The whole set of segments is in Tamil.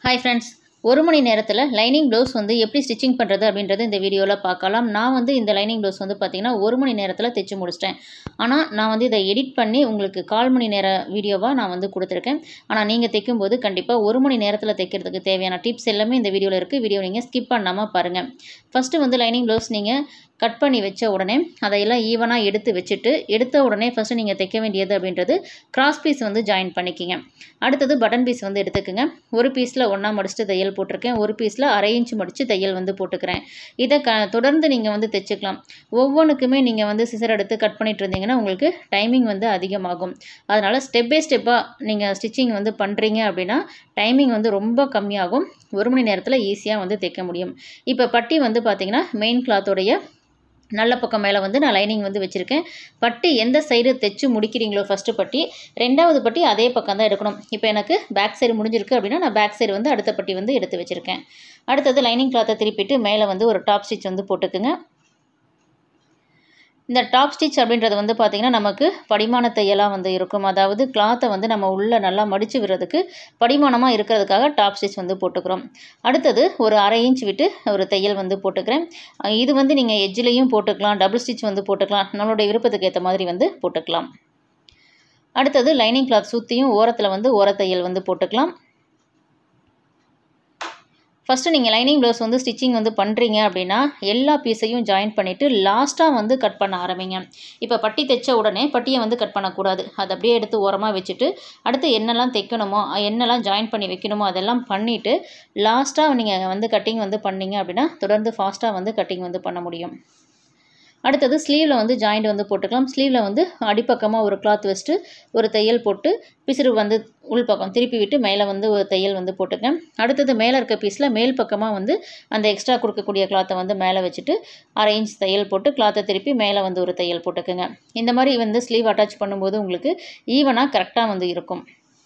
Hi friends, ஒரு மணி நேரத்தில் லைனிங் ப்ளவுஸ் வந்து எப்படி ஸ்டிச்சிங் பண்ணுறது அப்படின்றது இந்த வீடியோவில் பார்க்கலாம். நான் வந்து இந்த லைனிங் ப்ளவுஸ் வந்து பார்த்திங்கன்னா ஒரு மணி நேரத்தில் தைச்சு முடிச்சிட்டேன். ஆனால் நான் வந்து இதை எடிட் பண்ணி உங்களுக்கு 1/4 மணி நேர வீடியோவாக நான் வந்து கொடுத்துருக்கேன். ஆனால் நீங்கள் தைக்கும்போது கண்டிப்பாக ஒரு மணி நேரத்தில் தைக்கிறதுக்கு தேவையான டிப்ஸ் எல்லாமே இந்த வீடியோவில் இருக்குது. வீடியோ நீங்கள் ஸ்கிப் பண்ணாமல் பாருங்கள். ஃபஸ்ட்டு வந்து லைனிங் ப்ளவுஸ் நீங்கள் கட் பண்ணி வச்ச உடனே அதையெல்லாம் ஈவனாக எடுத்து வச்சுட்டு எடுத்த உடனே ஃபஸ்ட்டு நீங்கள் தைக்க வேண்டியது அப்படின்றது கிராஸ் பீஸ் வந்து ஜாயின் பண்ணிக்கிங்க. அடுத்தது பட்டன் பீஸ் வந்து எடுத்துக்கோங்க. ஒரு பீஸில் ஒன்றா மடிச்சுட்டு தையல் போட்டிருக்கேன். ஒரு பீஸில் 1/2 இன்ச் மடித்து தையல் வந்து போட்டுக்கிறேன். இதை தொடர்ந்து நீங்கள் வந்து தைச்சிக்கலாம். ஒவ்வொன்றுக்குமே நீங்கள் வந்து சிசர் எடுத்து கட் பண்ணிட்டு இருந்தீங்கன்னா உங்களுக்கு டைமிங் வந்து அதிகமாகும். அதனால் ஸ்டெப் பை ஸ்டெப்பாக நீங்கள் ஸ்டிச்சிங் வந்து பண்ணுறீங்க அப்படின்னா டைமிங் வந்து ரொம்ப கம்மியாகும். ஒரு மணி நேரத்தில் ஈஸியாக வந்து தைக்க முடியும். இப்போ பட்டி வந்து பார்த்திங்கன்னா மெயின் கிளாத்தோடைய நல்ல பக்கம் மேலே வந்து நான் லைனிங் வந்து வச்சுருக்கேன். பட்டி எந்த சைடு தைச்சு முடிக்கிறீங்களோ ஃபஸ்ட்டு பட்டி, ரெண்டாவது பட்டி அதே பக்கம் தான் எடுக்கணும். இப்போ எனக்கு பேக் சைடு முடிஞ்சிருக்கு அப்படின்னா நான் பேக் சைடு வந்து அடுத்த பட்டி வந்து எடுத்து வச்சுருக்கேன். அடுத்தது லைனிங் கிளாத்தை திருப்பிட்டு மேலே வந்து ஒரு டாப் ஸ்டிச் வந்து போட்டுக்குங்க. இந்த டாப் ஸ்டிச் அப்படின்றது வந்து பார்த்திங்கன்னா நமக்கு படிமான தையலாக வந்து இருக்கும். அதாவது கிளாத்தை வந்து நம்ம உள்ளே நல்லா மடித்து விடுறதுக்கு படிமானமாக இருக்கிறதுக்காக டாப் ஸ்டிச் வந்து போட்டுக்கிறோம். அடுத்தது ஒரு 1/2 இன்ச் விட்டு ஒரு தையல் வந்து போட்டுக்கிறேன். இது வந்து நீங்கள் எட்ஜ்லேயும் போட்டுக்கலாம், டபுள் ஸ்டிச் வந்து போட்டுக்கலாம், நம்மளுடைய விருப்பத்துக்கு ஏற்ற மாதிரி வந்து போட்டுக்கலாம். அடுத்தது லைனிங் கிளாத் சுற்றியும் ஓரத்தில் வந்து ஓரத்தையல் வந்து போட்டுக்கலாம். ஃபஸ்ட்டு நீங்கள் லைனிங் ப்ளவுஸ் வந்து ஸ்டிச்சிங் வந்து பண்ணுறீங்க அப்படின்னா எல்லா பீஸையும் ஜாயின் பண்ணிவிட்டு லாஸ்ட்டாக வந்து கட் பண்ண ஆரம்பிங்க. இப்போ பட்டி தைச்ச உடனே பட்டியை வந்து கட் பண்ணக்கூடாது. அதை அப்படியே எடுத்து ஓரமாக வச்சுட்டு அடுத்து என்னெல்லாம் தைக்கணுமோ என்னெல்லாம் ஜாயின் பண்ணி வைக்கணுமோ அதெல்லாம் பண்ணிவிட்டு லாஸ்ட்டாக நீங்கள் வந்து கட்டிங் வந்து பண்ணிங்க அப்படின்னா தொடர்ந்து ஃபாஸ்ட்டாக வந்து கட்டிங் வந்து பண்ண முடியும். அடுத்தது ஸ்லீவில் வந்து ஜாயிண்ட் வந்து போட்டுக்கலாம். ஸ்லீவில் வந்து அடிப்பக்கமாக ஒரு கிளாத் வச்சுட்டு ஒரு தையல் போட்டு பிசுறு வந்து உள்பக்கம் திருப்பி விட்டு மேலே வந்து ஒரு தையல் வந்து போட்டுக்கேன். அடுத்தது மேலே இருக்க பீஸில் மேல் பக்கமாக வந்து அந்த எக்ஸ்ட்ரா கொடுக்கக்கூடிய கிளாத்தை வந்து மேலே வச்சுட்டு 1/2 இன்ச் தையல் போட்டு கிளாத்தை திருப்பி மேலே வந்து ஒரு தையல் போட்டுக்கோங்க. இந்த மாதிரி வந்து ஸ்லீவ் அட்டாச் பண்ணும்போது உங்களுக்கு ஈவனாக கரெக்டாக வந்து இருக்கும்.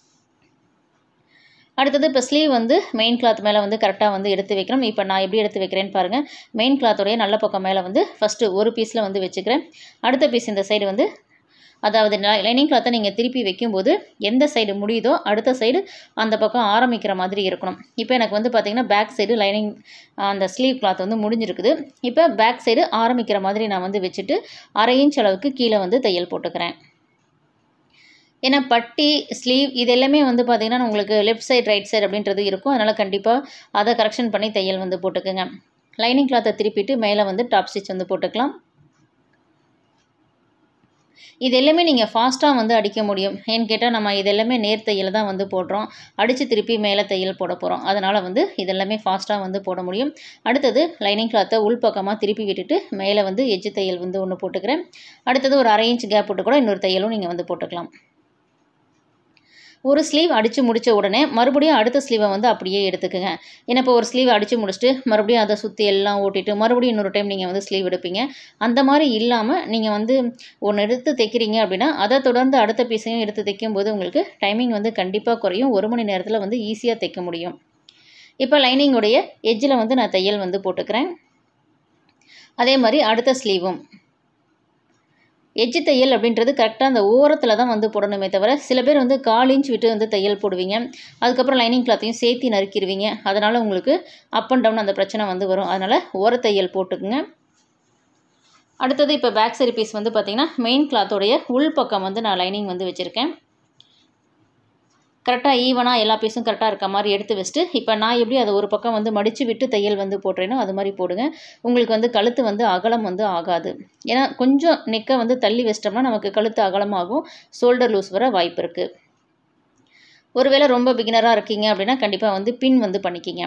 அடுத்தது இப்போ ஸ்லீவ் வந்து மெயின் கிளாத் மேலே வந்து கரெக்டாக வந்து எடுத்து வைக்கிறோம். இப்போ நான் எப்படி எடுத்து வைக்கிறேன்னு பாருங்கள். மெயின் கிளாத்தோடைய நல்ல பக்கம் மேலே வந்து ஃபஸ்ட்டு ஒரு பீஸில் வந்து வச்சுக்கிறேன். அடுத்த பீஸ் இந்த சைடு வந்து அதாவது லைனிங் கிளாத்தை நீங்கள் திருப்பி வைக்கும்போது எந்த சைடு முடியுதோ அடுத்த சைடு அந்த பக்கம் ஆரம்பிக்கிற மாதிரி இருக்கணும். இப்போ எனக்கு வந்து பார்த்திங்கன்னா பேக் சைடு லைனிங் அந்த ஸ்லீவ் கிளாத் வந்து முடிஞ்சிருக்குது. இப்போ பேக் சைடு ஆரம்பிக்கிற மாதிரி நான் வந்து வச்சுட்டு 1/2 இன்ச் அளவுக்கு கீழே வந்து தையல் போட்டுக்கிறேன். ஏன்னா பட்டி ஸ்லீவ் இது எல்லாமே வந்து பார்த்திங்கன்னா உங்களுக்கு லெஃப்ட் சைடு ரைட் சைடு அப்படின்றது இருக்கும். அதனால் கண்டிப்பாக அதை கரெக்ஷன் பண்ணி தையல் வந்து போட்டுக்கோங்க. லைனிங் கிளாத்தை திருப்பிட்டு மேலே வந்து டாப் ஸ்டிச் வந்து போட்டுக்கலாம். இது எல்லாமே நீங்கள் ஃபாஸ்ட்டாக வந்து அடிக்க முடியும். ஏன்னு கேட்டால் நம்ம இது எல்லாமே நேர் தையல் தான் வந்து போடுறோம். அடித்து திருப்பி மேலே தையல் போட போகிறோம். அதனால் வந்து இதெல்லாமே ஃபாஸ்ட்டாக வந்து போட முடியும். அடுத்தது லைனிங் கிளாத்தை உள்பக்கமாக திருப்பி விட்டுட்டு மேலே வந்து எட்ஜ் தையல் வந்து ஒன்று போட்டுக்கிறேன். அடுத்தது ஒரு 1/2 இன்ச் கேப் விட்டு கூட இன்னொரு தையலும் நீங்கள் வந்து போட்டுக்கலாம். ஒரு ஸ்லீவ் அடித்து முடித்த உடனே மறுபடியும் அடுத்த ஸ்லீவை வந்து அப்படியே எடுத்துக்கோங்க. ஏன்னா இப்போ ஒரு ஸ்லீவ் அடித்து முடிச்சுட்டு மறுபடியும் அதை சுற்றி எல்லாம் ஓட்டிட்டு மறுபடியும் இன்னொரு டைம் நீங்கள் வந்து ஸ்லீவ் எடுப்பீங்க. அந்த மாதிரி இல்லாமல் நீங்கள் வந்து ஒன்று எடுத்து தைக்கிறீங்க அப்படின்னா அதை தொடர்ந்து அடுத்த பீஸையும் எடுத்து தைக்கும்போது உங்களுக்கு டைமிங் வந்து கண்டிப்பாக குறையும். 1 மணி நேரத்தில் வந்து ஈஸியாக தைக்க முடியும். இப்போ லைனிங்குடைய எட்ஜில் வந்து நான் தையல் வந்து போட்டுக்கிறேன். அதே மாதிரி அடுத்த ஸ்லீவும் எட்ஜ் தையல் அப்படின்றது கரெக்டாக அந்த ஓரத்தில் தான் வந்து போடணுமே தவிர சில பேர் வந்து 1/4 இன்ச் விட்டு வந்து தையல் போடுவீங்க. அதுக்கப்புறம் லைனிங் கிளாத்தையும் சேர்த்து நறுக்கிடுவீங்க. அதனால் உங்களுக்கு அப் அண்ட் டவுன் அந்த பிரச்சனை வந்து வரும். அதனால் ஓரத்தையல் போட்டுக்குங்க. அடுத்தது இப்போ பேக் சைடு பீஸ் வந்து பார்த்திங்கன்னா மெயின் கிளாத்தோடைய உள் பக்கம் வந்து நான் லைனிங் வந்து வச்சுருக்கேன். கரெக்டாக ஈவனாக எல்லா பீஸும் கரெக்டாக இருக்க மாதிரி எடுத்து வச்சுட்டு இப்போ நான் எப்படி அதை ஒரு பக்கம் வந்து மடித்து விட்டு தையல் வந்து போடுறேனோ அது மாதிரி போடுங்க. உங்களுக்கு வந்து கழுத்து வந்து அகலம் வந்து ஆகாது. ஏன்னா கொஞ்சம் நெக்கை வந்து தள்ளி வச்சிட்டோம்னா நமக்கு கழுத்து அகலமாகும், ஷோல்டர் லூஸ் வர வாய்ப்பு இருக்குது. ஒருவேளை ரொம்ப பிகினராக இருக்கீங்க அப்படின்னா கண்டிப்பாக வந்து பின் வந்து பண்ணிக்கிங்க.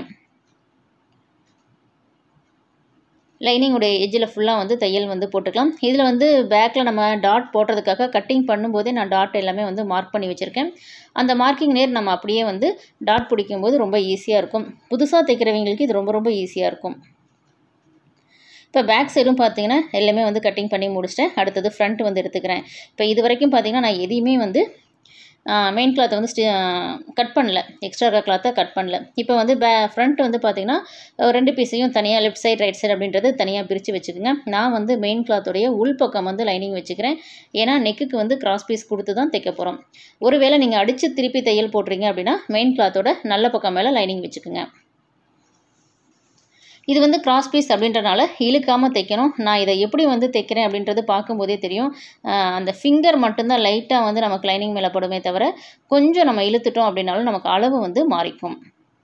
லைனிங்குடைய எட்ஜில் ஃபுல்லாக வந்து தையல் வந்து போட்டுக்கலாம். இதில் வந்து பேக்கில் நம்ம டாட் போடுறதுக்காக கட்டிங் பண்ணும்போதே நான் டாட் எல்லாமே வந்து மார்க் பண்ணி வச்சுருக்கேன். அந்த மார்க்கிங் நேர் நம்ம அப்படியே வந்து டாட் பிடிக்கும்போது ரொம்ப ஈஸியாக இருக்கும். புதுசாக தைக்கிறவங்களுக்கு இது ரொம்ப ரொம்ப ஈஸியாக இருக்கும். இப்போ பேக் சைடும் பார்த்திங்கன்னா எல்லாமே வந்து கட்டிங் பண்ணி முடிச்சிட்டேன். அடுத்தது ஃப்ரண்ட் வந்து எடுத்துக்கிறேன். இப்போ இது வரைக்கும் பார்த்திங்கன்னா நான் எதையுமே வந்து மெயின் கிளாத்தை வந்து கட் பண்ணல, எக்ஸ்ட்ரா இருக்க கிளாத்தை கட் பண்ணல. இப்போ வந்து ஃப்ரண்ட் வந்து பார்த்திங்கன்னா 2 பீஸையும் தனியாக லெஃப்ட் சைடு ரைட் சைடு அப்படின்றது தனியாக பிரித்து வச்சுக்கோங்க. நான் வந்து மெயின் கிளாத்துடைய உள் பக்கம் வந்து லைனிங் வச்சுக்கிறேன். ஏன்னா நெக்குக்கு வந்து கிராஸ் பீஸ் கொடுத்து தான் தைக்க போகிறோம். ஒருவேளை நீங்கள் அடித்து திருப்பி தையல் போடுறீங்க அப்படின்னா மெயின் கிளாத்தோட நல்ல பக்கம் மேலே லைனிங் வச்சுக்கோங்க. இது வந்து கிராஸ் பீஸ் அப்படின்றனால இழுக்காமல் தைக்கணும். நான் இதை எப்படி வந்து தைக்கிறேன் அப்படின்றது பார்க்கும்போதே தெரியும். அந்த ஃபிங்கர் மட்டும்தான் லைட்டாக வந்து நமக்கு லைனிங் மேலே படுமே தவிர கொஞ்சம் நம்ம இழுத்துட்டோம் அப்படின்னாலும் நமக்கு அளவு வந்து மாறிக்கும்.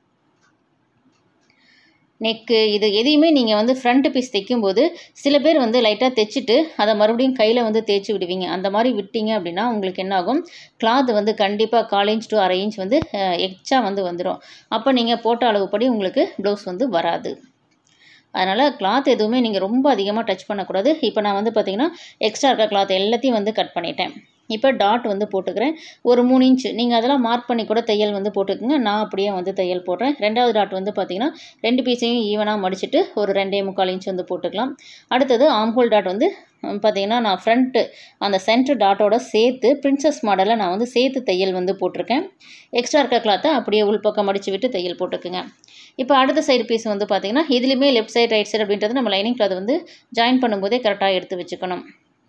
நெக்கு இது எதையுமே நீங்கள் வந்து ஃப்ரண்ட் பீஸ் தைக்கும்போது சில பேர் வந்து லைட்டாக தைச்சிட்டு அதை மறுபடியும் கையில் வந்து தேய்ச்சி விடுவீங்க. அந்த மாதிரி விட்டீங்க அப்படின்னா உங்களுக்கு என்ன ஆகும், கிளாத் வந்து கண்டிப்பாக 1/4 இன்ச் to 1/2 இன்ச் வந்து எக்ஸ்ட்ரா வந்து வந்துடும். அப்போ நீங்கள் போட்ட அளவுப்படி உங்களுக்கு ப்ளவுஸ் வந்து வராது. அதனால் கிளாத் எதுவுமே நீங்கள் ரொம்ப அதிகமாக டச் பண்ணக்கூடாது. இப்போ நான் வந்து பார்த்திங்கன்னா எக்ஸ்ட்ரா இருக்க கிளாத் எல்லாத்தையும் வந்து கட் பண்ணிட்டேன். இப்போ டாட் வந்து போட்டுக்கிறேன். ஒரு 3 இன்ச் நீங்கள் அதெல்லாம் மார்க் பண்ணி கூட தையல் வந்து போட்டுக்குங்க. நான் அப்படியே வந்து தையல் போடுறேன். 2வது டாட் வந்து பார்த்திங்கன்னா 2 பீஸையும் ஈவனாக மடிச்சுட்டு ஒரு 2.25 இன்ச் வந்து போட்டுக்கலாம். அடுத்தது ஆம்ஹோல் டாட் வந்து பார்த்திங்கன்னா நான் ஃப்ரண்ட்டு அந்த சென்டர் டாட்டோட சேர்த்து பிரின்சஸ் மாடலில் நான் வந்து சேர்த்து தையல் வந்து போட்டிருக்கேன். எக்ஸ்ட்ரா இருக்க கிளாத்தை அப்படியே உள்பக்கம் மடித்து விட்டு தையல் போட்டுக்குங்க. இப்போ அடுத்த சைடு பீஸ் வந்து பார்த்திங்கன்னா இதுலேயுமே லெஃப்ட் சைடு ரைட் சைடு அப்படின்றது நம்ம லைனிங் கிளாத் வந்து ஜாயின் பண்ணும்போதே கரெக்டாக எடுத்து வச்சுக்கணும்.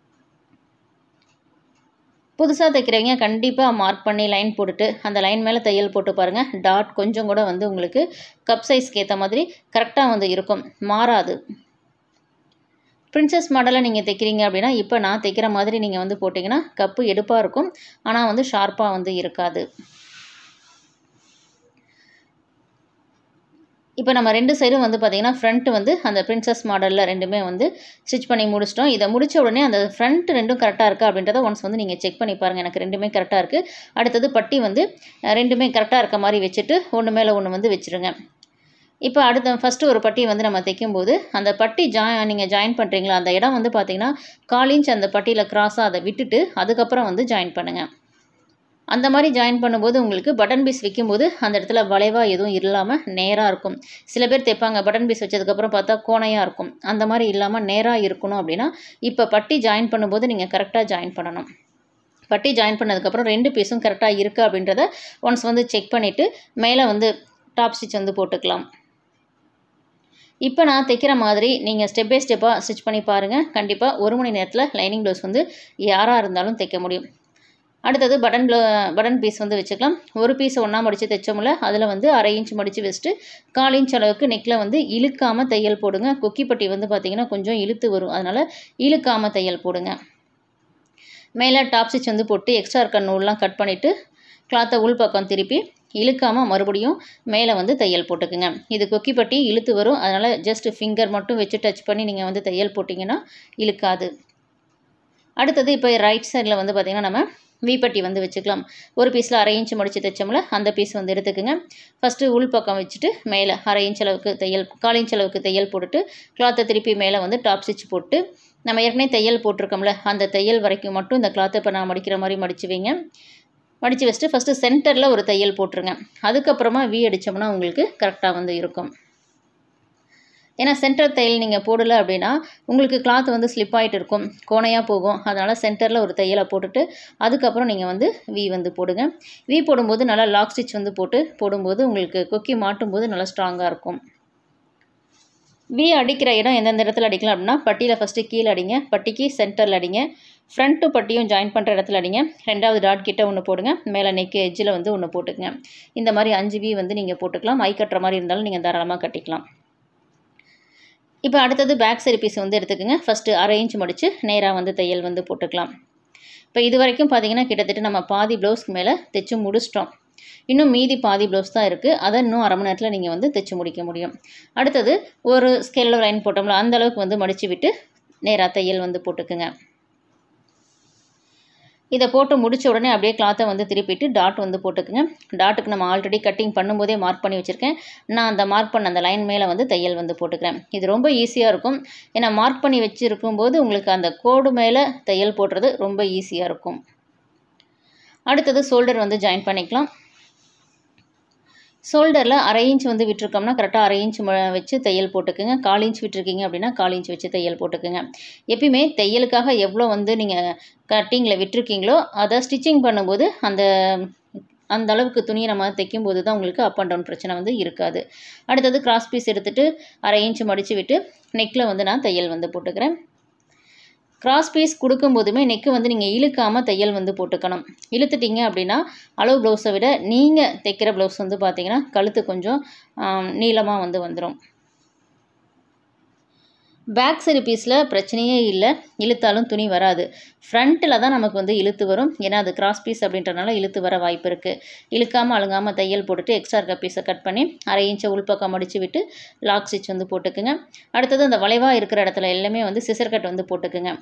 புதுசாக தைக்கிறவங்க கண்டிப்பாக மார்க் பண்ணி லைன் போட்டுட்டு அந்த லைன் மேலே தையல் போட்டு பாருங்கள். டாட் கொஞ்சம் கூட வந்து உங்களுக்கு கப் சைஸ்க்கு ஏற்ற மாதிரி கரெக்டாக வந்து இருக்கும், மாறாது. பிரின்சஸ் மாடலில் நீங்கள் தைக்கிறீங்க அப்படின்னா இப்போ நான் தைக்கிற மாதிரி நீங்கள் வந்து போட்டிங்கன்னா கப்பு எடுப்பாக இருக்கும், ஆனால் வந்து ஷார்ப்பாக வந்து இருக்காது. இப்போ நம்ம 2 சைடும் வந்து பார்த்திங்கன்னா ஃப்ரண்ட் வந்து அந்த பிரின்சஸ் மாடலில் 2மே வந்து ஸ்டிச் பண்ணி முடிச்சிட்டோம். இதை முடித்த உடனே அந்த ஃப்ரண்ட் 2ம் கரெக்டாக இருக்கா அப்படின்றத ஒன்ஸ் வந்து நீங்கள் செக் பண்ணி பாருங்கள். எனக்கு 2மே கரெக்டாக இருக்குது. அடுத்தது பட்டி வந்து 2மே கரெக்டாக இருக்க மாதிரி வச்சுட்டு ஒன்று மேலே ஒன்று வந்து வச்சுருங்க. இப்போ அடுத்த ஃபஸ்ட்டு ஒரு பட்டி வந்து நம்ம தைக்கும்போது அந்த பட்டி நீங்கள் ஜாயின் பண்ணுறீங்களா அந்த இடம் வந்து பார்த்திங்கன்னா 1/4 இன்ச் அந்த பட்டியில் கிராஸாக அதை விட்டுட்டு அதுக்கப்புறம் வந்து ஜாயின் பண்ணுங்கள். அந்த மாதிரி ஜாயின் பண்ணும்போது உங்களுக்கு பட்டன் பீஸ் வைக்கும்போது அந்த இடத்துல வளைவாக எதுவும் இல்லாமல் நேராக இருக்கும். சில பேர் தைப்பாங்க பட்டன் பீஸ் வச்சதுக்கப்புறம் பார்த்தா கோணையாக இருக்கும். அந்த மாதிரி இல்லாமல் நேராக இருக்கணும் அப்படின்னா இப்போ பட்டி ஜாயின் பண்ணும்போது நீங்கள் கரெக்டாக ஜாயின் பண்ணணும். பட்டி ஜாயின் பண்ணதுக்கப்புறம் 2 பீஸும் கரெக்டாக இருக்குது அப்படின்றத ஒன்ஸ் வந்து செக் பண்ணிவிட்டு மேலே வந்து டாப் ஸ்டிச் வந்து போட்டுக்கலாம். இப்போ நான் தைக்கிற மாதிரி நீங்கள் ஸ்டெப் பை ஸ்டெப்பாக ஸ்டிச் பண்ணி பாருங்கள். கண்டிப்பாக 1 மணி நேரத்தில் லைனிங் ப்ளவுஸ் வந்து யாராக இருந்தாலும் தைக்க முடியும். அடுத்தது பட்டன் பீஸ் வந்து வச்சுக்கலாம். ஒரு பீஸை ஒன்றா மடித்து தைச்சோம்ல அதில் வந்து 1/2 இன்ச் மடித்து வச்சுட்டு 1/4 இன்ச் அளவுக்கு நெக்கில் வந்து இழுக்காமல் தையல் போடுங்க. கொக்கிப்பட்டி வந்து பார்த்திங்கன்னா கொஞ்சம் இழுத்து வரும், அதனால் இழுக்காமல் தையல் போடுங்க. மேலே டாப் ஸ்டிச் வந்து போட்டு எக்ஸ்ட்ரா இருக்க நூல்லாம் கட் பண்ணிவிட்டு கிளாத்தை உள் பக்கம் திருப்பி இழுக்காமல் மறுபடியும் மேலே வந்து தையல் போட்டுக்குங்க. இது கொக்கிப்பட்டி இழுத்து வரும், அதனால் ஜஸ்ட் ஃபிங்கர் மட்டும் வச்சு டச் பண்ணி நீங்கள் வந்து தையல் போட்டிங்கன்னா இழுக்காது. அடுத்தது இப்போ ரைட் சைடில் வந்து பார்த்திங்கன்னா நம்ம வீப்பட்டி வந்து வச்சுக்கலாம். ஒரு பீஸில் 1/2 இன்ச் மடித்து தைச்சோம்ல அந்த பீஸ் வந்து எடுத்துக்குங்க. ஃபஸ்ட்டு உள் பக்கம் வச்சுட்டு மேலே 1/2 இன்ச் அளவுக்கு தையல் 1/4 இன்ச் அளவுக்கு தையல் போட்டுட்டு கிளாத்தை திருப்பி மேலே வந்து டாப் ஸ்டிச் போட்டு நம்ம ஏற்கனவே தையல் போட்டிருக்கோம்ல அந்த தையல் வரைக்கும் மட்டும் இந்த கிளாத்தை இப்போ நான் மடிக்கிற மாதிரி மடித்து வைங்க. மடித்து வச்சுட்டு ஃபஸ்ட்டு சென்டரில் ஒரு தையல் போட்டுருங்க. அதுக்கப்புறமா வி அடித்தோம்னா உங்களுக்கு கரெக்டாக வந்து இருக்கும். ஏன்னா சென்டர் தையல் நீங்கள் போடலை அப்படின்னா உங்களுக்கு கிளாத் வந்து ஸ்லிப் ஆகிட்டு இருக்கும், கோணையாக போகும். அதனால் சென்டரில் ஒரு தையலை போட்டுட்டு அதுக்கப்புறம் நீங்கள் வந்து வி வந்து போடுங்க. வி போடும்போது நல்லா லாக் ஸ்டிச் வந்து போடும்போது உங்களுக்கு கொக்கி மாட்டும்போது நல்லா ஸ்ட்ராங்காக இருக்கும். வி அடிக்கிற இடம் எந்தெந்த இடத்துல அடிக்கலாம் அப்படின்னா பட்டியில் ஃபஸ்ட்டு கீழே அடிங்க, பட்டிக்கு சென்டரில் அடிங்க, ஃப்ரண்ட்டு பட்டியும் ஜாயின் பண்ணுற இடத்துல அடிங்க, 2வது டாட் கிட்ட ஒன்று போடுங்க, மேலே நெக்கு எட்ஜில் வந்து ஒன்று போட்டுக்குங்க. இந்த மாதிரி 5 வி வந்து நீங்கள் போட்டுக்கலாம். ஐ கட்டுற மாதிரி இருந்தாலும் நீங்கள் தாராளமாக கட்டிக்கலாம். இப்போ அடுத்தது பேக் சைடு பீஸ் வந்து எடுத்துக்கோங்க. ஃபஸ்ட்டு 1/2 இன்ச் மடித்து நேராக வந்து தையல் வந்து போட்டுக்கலாம். இப்போ இது வரைக்கும் பார்த்திங்கன்னா கிட்டத்தட்ட நம்ம பாதி ப்ளவுஸ்க்கு மேலே தைச்சு முடிச்சிட்டோம். இன்னும் மீதி பாதி ப்ளவுஸ் தான் இருக்குது. அதை இன்னும் 1/2 மணி நேரத்தில் நீங்கள் வந்து தைச்சு முடிக்க முடியும். அடுத்தது ஒரு ஸ்கேலில் லைன் போட்டோம்ல அந்த அளவுக்கு வந்து மடித்து விட்டு நேராக தையல் வந்து போட்டுக்குங்க. இதை போட்டு முடித்த உடனே அப்படியே கிளாத்தை வந்து திருப்பிட்டு டாட் வந்து போட்டுக்குங்க. டாட்டுக்கு நம்ம ஆல்ரெடி கட்டிங் பண்ணும்போதே மார்க் பண்ணி வச்சுருக்கேன். நான் அந்த மார்க் பண்ண அந்த லைன் மேலே வந்து தையல் வந்து போட்டுக்கிறேன். இது ரொம்ப ஈஸியாக இருக்கும். ஏன்னா மார்க் பண்ணி வச்சுருக்கும்போது உங்களுக்கு அந்த கோடு மேலே தையல் போடுறது ரொம்ப ஈஸியாக இருக்கும். அடுத்தது ஷோல்டர் வந்து ஜாயின் பண்ணிக்கலாம். ஷோல்டரில் 1/2 இன்ச் வந்து விட்டுருக்கோம்னா கரெக்டாக 1/2 இன்ச் வச்சு தையல் போட்டுக்குங்க. 1/4 இன்ச் விட்டுருக்கீங்க அப்படின்னா 1/4 இன்ச் வச்சு தையல் போட்டுக்குங்க. எப்பயுமே தையலுக்காக எவ்வளோ வந்து நீங்கள் கட்டிங்கில் விட்டுருக்கீங்களோ அதை ஸ்டிச்சிங் பண்ணும்போது அந்த அளவுக்கு துணியை நம்ம தைக்கும்போது தான் உங்களுக்கு அப் அண்ட் டவுன் பிரச்சனை வந்து இருக்காது. அடுத்தது கிராஸ் பீஸ் எடுத்துகிட்டு 1/2 இன்ச் மடித்து விட்டு நெக்கில் வந்து நான் தையல் வந்து போட்டுக்கிறேன். கிராஸ் பீஸ் கொடுக்கும்போதுமே நெக்கு வந்து நீங்கள் இழுக்காமல் தையல் வந்து போட்டுக்கணும். இழுத்துட்டீங்க அப்படின்னா அளவு ப்ளவுஸை விட நீங்கள் தைக்கிற ப்ளவுஸ் வந்து பார்த்திங்கன்னா கழுத்து கொஞ்சம் நீளமாக வந்து வந்துடும். பேக் சைடு பீஸில் பிரச்சனையே இல்லை, இழுத்தாலும் துணி வராது. ஃப்ரண்ட்டில் தான் நமக்கு வந்து இழுத்து வரும். ஏன்னா அது கிராஸ் பீஸ் அப்படின்றனால இழுத்து வர வாய்ப்பு இருக்குது. இழுக்காமல் அழுங்காமல் தையல் போட்டுட்டு எக்ஸ்ட்ரா இருக்க பீஸை கட் பண்ணி 1/2 இன்ச்சை உள்பக்கம் மடித்து விட்டு லாக் ஸ்டிச் வந்து போட்டுக்குங்க. அடுத்தது அந்த வளைவாக இருக்கிற இடத்துல எல்லாமே வந்து சிசர் கட் வந்து போட்டுக்குங்க.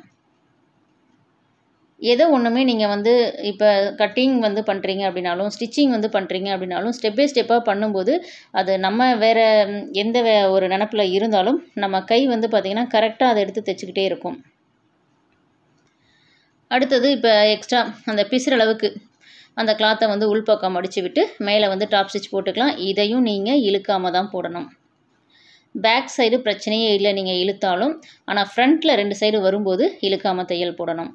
ஏதோ ஒன்றுமே நீங்கள் வந்து இப்போ கட்டிங் வந்து பண்ணுறீங்க அப்படின்னாலும் ஸ்டிச்சிங் வந்து பண்ணுறீங்க அப்படின்னாலும் ஸ்டெப் பை ஸ்டெப்பாக பண்ணும்போது அது நம்ம வேறு எந்த ஒரு நினப்பில் இருந்தாலும் நம்ம கை வந்து பார்த்திங்கன்னா கரெக்டாக அதை எடுத்து தைச்சிக்கிட்டே இருக்கும். அடுத்தது இப்போ எக்ஸ்ட்ரா அந்த பிசுற அளவுக்கு அந்த கிளாத்தை வந்து உள்பக்கம் மடித்து விட்டு மேலே வந்து டாப் ஸ்டிச் போட்டுக்கலாம். இதையும் நீங்கள் இழுக்காமல் தான் போடணும். பேக் சைடு பிரச்சனையே இல்லை நீங்கள் இழுத்தாலும், ஆனால் ஃப்ரண்ட்டில் 2 சைடு வரும்போது இழுக்காமல் தையல் போடணும்.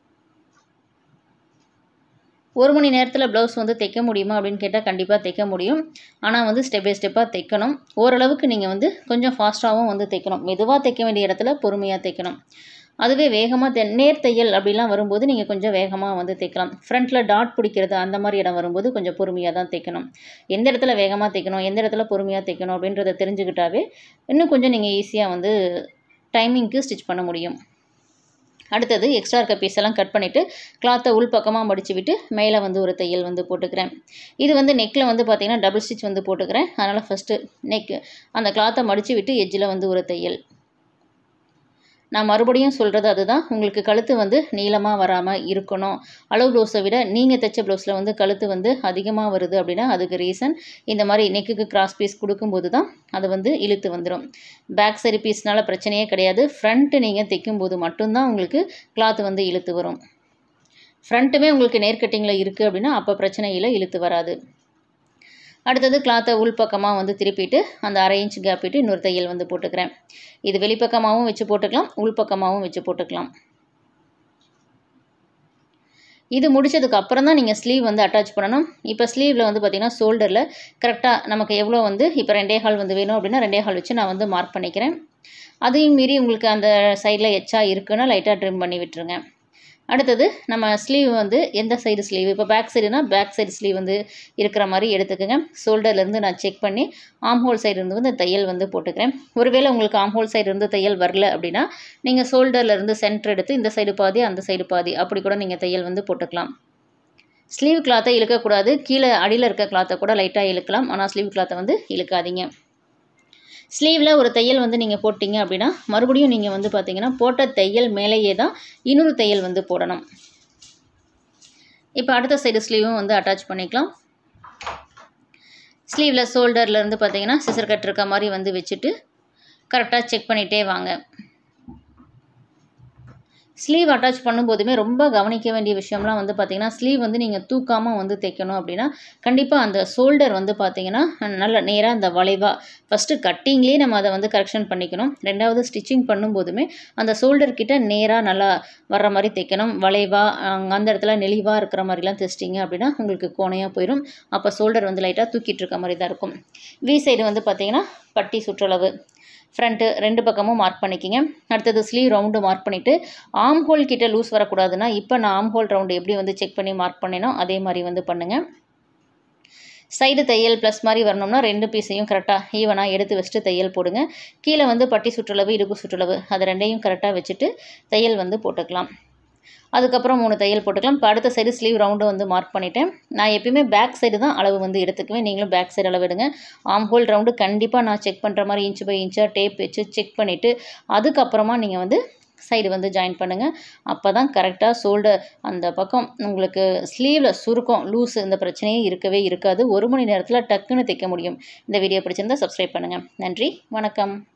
1 மணி நேரத்தில் ப்ளவுஸ் வந்து தைக்க முடியுமா அப்படின்னு கேட்டால் கண்டிப்பாக தைக்க முடியும். ஆனால் வந்து ஸ்டெப் பை ஸ்டெப்பாக தைக்கணும். ஓரளவுக்கு நீங்கள் வந்து கொஞ்சம் ஃபாஸ்ட்டாகவும் வந்து தைக்கணும். மெதுவாக தைக்க வேண்டிய இடத்துல பொறுமையாக தைக்கணும். அதுவே வேகமாக நேர் தையல் அப்படிலாம் வரும்போது நீங்கள் கொஞ்சம் வேகமாக வந்து தைக்கலாம். ஃப்ரண்ட்டில் டாட் பிடிக்கிறது அந்த மாதிரி இடம் வரும்போது கொஞ்சம் பொறுமையாக தான் தைக்கணும். எந்த இடத்துல வேகமாக தைக்கணும், எந்த இடத்துல பொறுமையாக தைக்கணும் அப்படின்றத தெரிஞ்சுக்கிட்டாவே இன்னும் கொஞ்சம் நீங்கள் ஈஸியாக வந்து டைமிங்க்கு ஸ்டிச் பண்ண முடியும். அடுத்தது எக்ஸ்ட்ரா இருக்க பீஸெல்லாம் கட் பண்ணிவிட்டு கிளாத்தை உள்பக்கமாக மடித்து விட்டு மேலே வந்து ஒரு தையல் வந்து போட்டுக்கிறேன். இது வந்து நெக்கில் வந்து பார்த்திங்கன்னா டபுள் ஸ்டிச் வந்து போட்டுக்கிறேன். அதனால் ஃபஸ்ட்டு நெக் அந்த கிளாத்தை மடித்து விட்டு எட்ஜில் வந்து ஒரு தையல். நான் மறுபடியும் சொல்கிறது அதுதான், உங்களுக்கு கழுத்து வந்து நீளமாக வராமல் இருக்கணும். அளவு ப்ளவுஸை விட நீங்கள் தைச்ச ப்ளவுஸில் வந்து கழுத்து வந்து அதிகமாக வருது அப்படின்னா அதுக்கு ரீசன் இந்த மாதிரி நெக்குக்கு கிராஸ் பீஸ் கொடுக்கும்போது தான் அது வந்து இழுத்து வந்துடும். பேக் சைடு பீஸ்னால பிரச்சனையே கிடையாது. ஃப்ரண்ட்டு நீங்கள் தைக்கும்போது மட்டும்தான் உங்களுக்கு கிளாத் வந்து இழுத்து வரும். ஃப்ரண்ட்டுமே உங்களுக்கு நேர்கட்டிங்கில் இருக்குது அப்படின்னா அப்போ பிரச்சனை இல்லை, இழுத்து வராது. அடுத்தது கிளாத்தை உள்பக்கமாக வந்து திருப்பிட்டு அந்த 1/2 இன்ச் கேப் விட்டு இன்னொரு தையல் வந்து போட்டுக்கிறேன். இது வெளிப்பக்கமாகவும் வச்சு போட்டுக்கலாம், உள்பக்கமாகவும் வச்சு போட்டுக்கலாம். இது முடிச்சதுக்கு அப்புறம் தான் நீங்கள் ஸ்லீவ் வந்து அட்டாச் பண்ணணும். இப்போ ஸ்லீவில் வந்து பார்த்திங்கன்னா ஷோல்டரில் கரெக்டாக நமக்கு எவ்வளோ வந்து இப்போ 2.25 வந்து வேணும் அப்படின்னா 2.25 வச்சு நான் வந்து மார்க் பண்ணிக்கிறேன். அதையும் மீறி உங்களுக்கு அந்த சைடில் எச்சா இருக்குன்னா லைட்டாக ட்ரிம் பண்ணி விட்டுருங்க. அடுத்தது நம்ம ஸ்லீவ் வந்து எந்த சைடு ஸ்லீவ், இப்போ பேக் சைடுனா பேக் சைடு ஸ்லீவ் வந்து இருக்கிற மாதிரி எடுத்துக்கோங்க. ஷோல்டர்லேருந்து நான் செக் பண்ணி ஆம்ஹோல் சைடு இருந்து வந்து தையல் வந்து போட்டுக்கிறேன். ஒருவேளை உங்களுக்கு ஆம்ஹோல் சைடு இருந்து தையல் வரல அப்படின்னா நீங்கள் ஷோல்டர்லேருந்து சென்டர் எடுத்து இந்த சைடு பாதி அந்த சைடு பாதி அப்படி கூட நீங்கள் தையல் வந்து போட்டுக்கலாம். ஸ்லீவ் கிளாத்தை இழுக்கக்கூடாது. கீழே அடியில் இருக்க கிளாத்தை கூட லைட்டாக இழுக்கலாம், ஆனால் ஸ்லீவ் கிளாத்தை வந்து இழுக்காதீங்க. ஸ்லீவில் ஒரு தையல் வந்து நீங்கள் போட்டிங்க அப்படின்னா மறுபடியும் நீங்கள் வந்து பார்த்திங்கன்னா போட்ட தையல் மேலேயே தான் இன்னொரு தையல் வந்து போடணும். இப்போ அடுத்த சைடு ஸ்லீவும் வந்து அட்டாச் பண்ணிக்கலாம். ஸ்லீவில் ஷோல்டர்லேருந்து பார்த்திங்கன்னா சிசர் கட் இருக்க மாதிரி வந்து வச்சுட்டு கரெக்டாக செக் பண்ணிகிட்டே வாங்க. ஸ்லீவ் அட்டாச் பண்ணும்போதுமே ரொம்ப கவனிக்க வேண்டிய விஷயம்லாம் வந்து பார்த்திங்கன்னா ஸ்லீவ் வந்து நீங்கள் தூக்காமல் வந்து தைக்கணும் அப்படின்னா கண்டிப்பாக அந்த ஷோல்டர் வந்து பார்த்திங்கன்னா நல்ல நேராக அந்த வளைவாக ஃபஸ்ட்டு கட்டிங்லேயே நம்ம அதை வந்து கரெக்ஷன் பண்ணிக்கணும். ரெண்டாவது ஸ்டிச்சிங் பண்ணும்போதுமே அந்த ஷோல்டர் கிட்ட நேராக நல்லா வர்ற மாதிரி தைக்கணும். வளைவாக அந்த இடத்துல நெளிவாக இருக்கிற மாதிரிலாம் தைச்சிட்டிங்க அப்படின்னா உங்களுக்கு கோணையாக போயிடும். அப்போ ஷோல்டர் வந்து லைட்டாக தூக்கிட்டு இருக்க மாதிரி தான் இருக்கும். வி சைடு வந்து பார்த்திங்கன்னா பட்டி சுற்றளவு ஃப்ரண்ட்டு 2 பக்கமும் மார்க் பண்ணிக்கிங்க. அடுத்தது ஸ்லீவ் ரவுண்டு மார்க் பண்ணிவிட்டு ஆம் ஹோல் கிட்ட லூஸ் வரக்கூடாதுன்னா இப்போ நான் ஆம் ஹோல் ரவுண்டு எப்படி வந்து செக் பண்ணி மார்க் பண்ணினோ அதே மாதிரி வந்து பண்ணுங்கள். சைடு தையல் ப்ளஸ் மாதிரி வரணும்னா 2 பீஸையும் கரெக்டாக ஈவனாக எடுத்து வச்சுட்டு தையல் போடுங்க. கீழே வந்து பட்டி சுற்றளவு இடுப்பு சுற்றளவு அது 2ஐயும் கரெக்டாக வச்சுட்டு தையல் வந்து போட்டுக்கலாம். அதுக்கப்புறம் 3 தையல் போட்டுக்கலாம். இப்போ அடுத்த சைடு ஸ்லீவ் ரவுண்டு வந்து மார்க் பண்ணிவிட்டேன். நான் எப்பயுமே பேக் சைடு தான் அளவு வந்து எடுத்துக்குவேன். நீங்களும் பேக் சைடு அளவு எடுங்க. ஆம் ஹோல் ரவுண்டு கண்டிப்பாக நான் செக் பண்ணுற மாதிரி இன்ச் பை இன்ச்சாக டேப் வச்சு செக் பண்ணிவிட்டு அதுக்கப்புறமா நீங்கள் வந்து சைடு வந்து ஜாயின் பண்ணுங்கள். அப்போ தான் கரெக்டாக ஷோல்டர் அந்த பக்கம் உங்களுக்கு ஸ்லீவில் சுருக்கம் லூஸ் இந்த பிரச்சனையே இருக்கவே இருக்காது. 1 மணி நேரத்தில் டக்குன்னு தைக்க முடியும். இந்த வீடியோ பிடிச்சிருந்தால் சப்ஸ்கிரைப் பண்ணுங்கள். நன்றி, வணக்கம்.